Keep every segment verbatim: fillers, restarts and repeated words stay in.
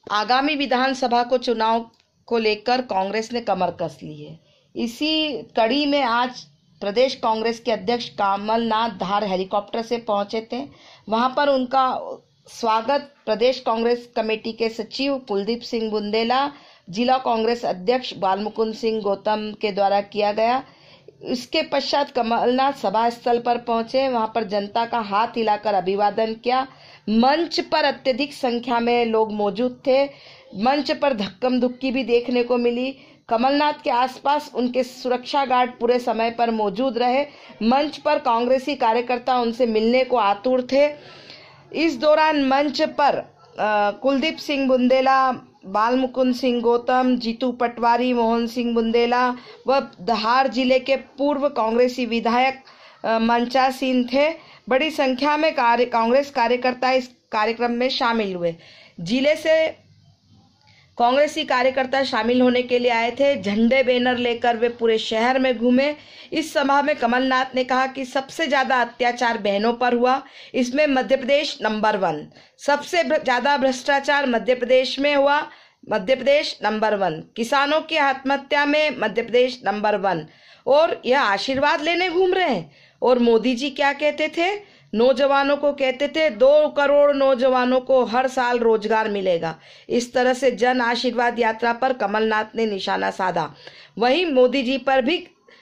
आगामी विधानसभा को चुनाव को लेकर कांग्रेस ने कमर कस ली है। इसी कड़ी में आज प्रदेश कांग्रेस के अध्यक्ष कमलनाथ धार हेलीकॉप्टर से पहुंचे थे। वहां पर उनका स्वागत प्रदेश कांग्रेस कमेटी के सचिव कुलदीप सिंह बुंदेला, जिला कांग्रेस अध्यक्ष बालमुकुंद सिंह गौतम के द्वारा किया गया। इसके पश्चात कमलनाथ सभा स्थल पर पहुंचे। वहां पर जनता का हाथ हिलाकर अभिवादन किया। मंच पर अत्यधिक संख्या में लोग मौजूद थे। मंच पर धक्कम धुक्की भी देखने को मिली। कमलनाथ के आसपास उनके सुरक्षा गार्ड पूरे समय पर मौजूद रहे। मंच पर कांग्रेसी कार्यकर्ता उनसे मिलने को आतुर थे। इस दौरान मंच पर कुलदीप सिंह बुंदेला, बालमुकुंद सिंह गौतम, जीतू पटवारी, मोहन सिंह बुंदेला व धार जिले के पूर्व कांग्रेसी विधायक मंचासीन थे। बड़ी संख्या में कार्य कांग्रेस कार्यकर्ता इस कार्यक्रम में शामिल हुए। जिले से कांग्रेसी कार्यकर्ता शामिल होने के लिए आए थे। झंडे बैनर लेकर वे पूरे शहर में घूमे। इस सभा में कमलनाथ ने कहा कि सबसे ज्यादा अत्याचार बहनों पर हुआ, इसमें मध्य प्रदेश नंबर वन। सबसे ज्यादा भ्रष्टाचार मध्य प्रदेश में हुआ, मध्य प्रदेश नंबर वन। किसानों की आत्महत्या में मध्य प्रदेश नंबर वन। और यह आशीर्वाद लेने घूम रहे हैं। और मोदी जी क्या कहते थे? नौजवानों को कहते थे दो करोड़ नौजवानों को हर साल रोजगार मिलेगा। इस तरह से जन आशीर्वाद यात्रा पर कमलनाथ ने निशाना साधा। वहीं मोदी जी पर भी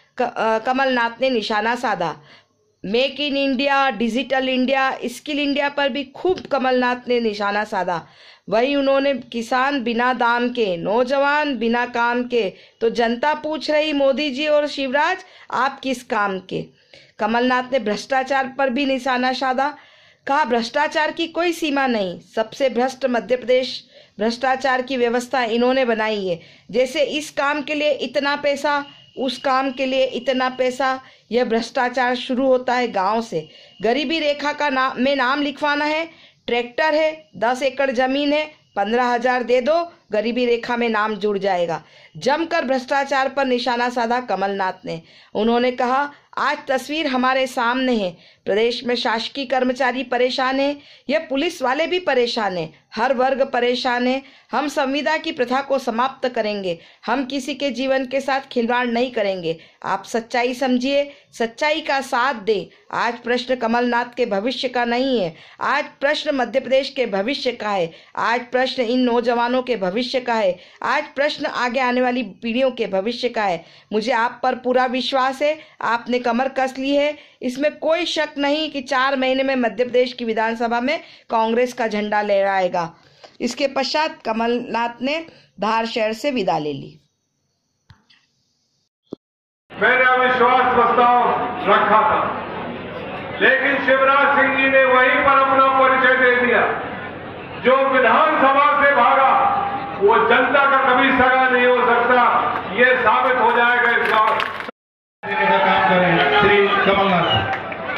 कमलनाथ ने निशाना साधा। Make in India, digital India, skill India पर भी खूब कमलनाथ ने निशाना साधा। वही उन्होंने किसान बिना दाम के, नौजवान बिना काम के, तो जनता पूछ रही मोदी जी और शिवराज आप किस काम के? कमलनाथ ने भ्रष्टाचार पर भी निशाना साधा। कहा भ्रष्टाचार की कोई सीमा नहीं, सबसे भ्रष्ट मध्य प्रदेश। भ्रष्टाचार की व्यवस्था इन्होंने बनाई है। जैसे इस काम के लिए इतना पैसा, उस काम के लिए इतना पैसा। यह भ्रष्टाचार शुरू होता है गांव से। गरीबी रेखा का नाम में नाम लिखवाना है, ट्रैक्टर है, दस एकड़ जमीन है, पंद्रह हजार दे दो, गरीबी रेखा में नाम जुड़ जाएगा। जमकर भ्रष्टाचार पर निशाना साधा कमलनाथ ने। उन्होंने कहा आज तस्वीर हमारे सामने है। प्रदेश में शासकीय कर्मचारी परेशान है, यह पुलिस वाले भी परेशान है, हर वर्ग परेशान है। हम संविदा की प्रथा को समाप्त करेंगे। हम किसी के जीवन के साथ खिलवाड़ नहीं करेंगे। आप सच्चाई समझिए, सच्चाई का साथ दे। आज प्रश्न कमलनाथ के भविष्य का नहीं है, आज प्रश्न मध्य प्रदेश के भविष्य का है। आज प्रश्न इन नौजवानों के भविष्य का है। आज प्रश्न आगे आने वाली पीढ़ियों के भविष्य का है। मुझे आप पर पूरा विश्वास है। आपने कमर कस ली है, इसमें कोई शक नहीं कि चार महीने में मध्य प्रदेश की विधानसभा में कांग्रेस का झंडा लहराएगा। इसके पश्चात कमलनाथ ने धार शहर से विदा ले ली। मैंने अविश्वास प्रस्ताव रखा था, लेकिन शिवराज सिंह जी ने वहीं पर अपना परिचय दे दिया। जो विधानसभा से भागा वो जनता का कभी सगा नहीं हो सकता। ये साबित हो जाएगा इसका देने का काम करें श्री कमलनाथ।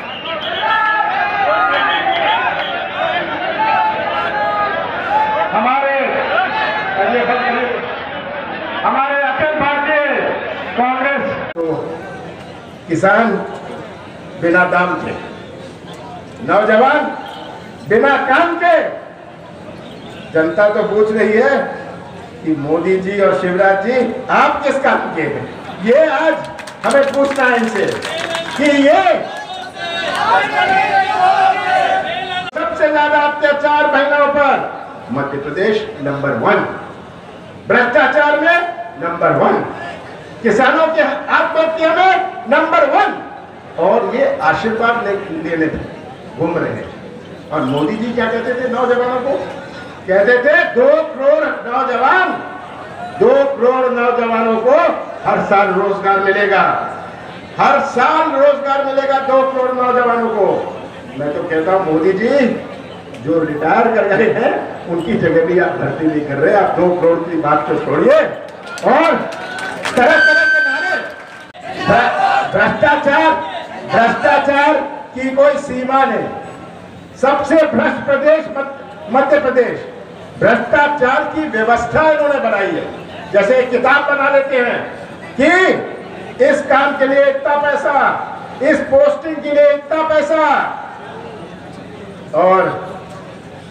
हमारे हमारे अखिल भारतीय कांग्रेस तो किसान बिना दाम के, नौजवान बिना काम के। जनता तो पूछ रही है कि मोदी जी और शिवराज जी आप किस काम के हैं? ये आज हमें पूछना है इनसे कि ये सबसे ज्यादा अत्याचार महिलाओं पर मध्य प्रदेश नंबर वन, भ्रष्टाचार में नंबर वन, किसानों के आत्महत्या में नंबर वन। और ये आशीर्वाद लेने घूम रहे हैं। और मोदी जी क्या कहते थे नौजवानों को? कहते थे दो करोड़ नौजवान, दो करोड़ नौजवानों को हर साल रोजगार मिलेगा, हर साल रोजगार मिलेगा दो करोड़ नौजवानों को। मैं तो कहता हूं मोदी जी जो रिटायर कर गए हैं उनकी जगह भी आप भर्ती नहीं कर रहे। आप दो करोड़ की बात को छोड़िए और तरह तरह के नारे, भ्रष्टाचार भ्रष्टाचार की कोई सीमा नहीं। सबसे भ्रष्ट प्रदेश मध्य प्रदेश। भ्रष्टाचार की व्यवस्था इन्होंने बनाई है। जैसे एक किताब बना लेते हैं कि इस काम के लिए इतना पैसा, इस पोस्टिंग के लिए इतना पैसा, और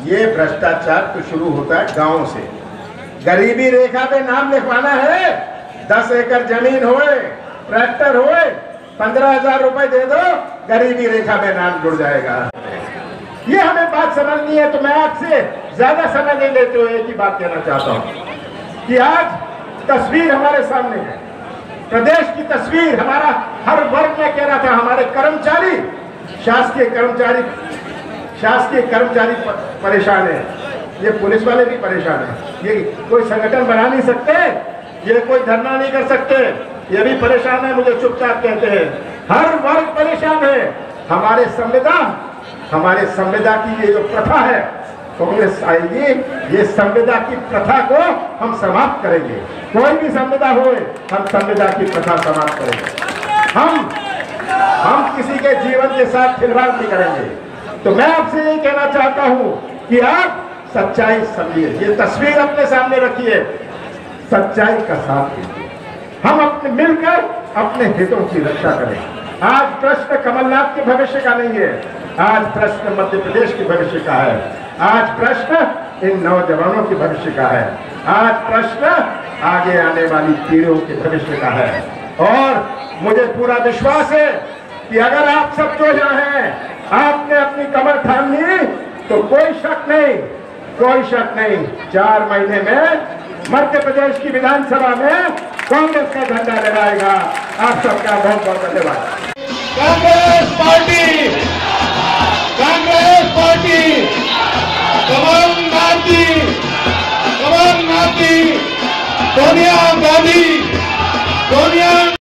ये भ्रष्टाचार तो शुरू होता है गांव से। गरीबी रेखा पे नाम लिखवाना है, दस एकड़ जमीन होए, ट्रैक्टर होए, पंद्रह हजार रुपए दे दो, गरीबी रेखा में नाम जुड़ जाएगा। ये हमें बात समझनी है। तो मैं आपसे ज्यादा समय नहीं लेते हुए एक ही बात कहना चाहता हूं कि आज तस्वीर हमारे सामने है, प्रदेश की तस्वीर। हमारा हर वर्ग में कह रहा था, हमारे कर्मचारी, शासकीय कर्मचारी शासकीय कर्मचारी परेशान है, ये पुलिस वाले भी परेशान है, ये कोई संगठन बना नहीं सकते, ये कोई धरना नहीं कर सकते, ये भी परेशान है, मुझे चुपचाप कहते हैं। हर वर्ग परेशान है। हमारे संविधान हमारे संविदा की ये जो प्रथा है, कांग्रेस आएगी, ये संविदा की प्रथा को हम समाप्त करेंगे। कोई भी संविदा हो, हम संविदा की प्रथा समाप्त करेंगे। हम हम किसी के जीवन के साथ खिलवाड़ नहीं करेंगे। तो मैं आपसे यही कहना चाहता हूं कि आप सच्चाई समझिए, ये तस्वीर अपने सामने रखिए, सच्चाई का साथ दीजिए, हम अपने मिलकर अपने हितों की रक्षा करें। आज प्रश्न कमलनाथ के भविष्य का नहीं है, आज प्रश्न मध्य प्रदेश के भविष्य का है, आज प्रश्न इन नौजवानों के भविष्य का है, आज प्रश्न आगे आने वाली पीढ़ियों के भविष्य का है। और मुझे पूरा विश्वास है कि अगर आप सब जो यहाँ हैं, आपने अपनी कमर थाम ली, तो कोई शक नहीं, कोई शक नहीं, चार महीने में मध्य प्रदेश की विधानसभा में कांग्रेस का झंडा लहराएगा। आप सबका बहुत बहुत धन्यवाद। Congress party, Congress party, Kamalnath ji, Kamalnath ji, Sonia Gandhi, Sonia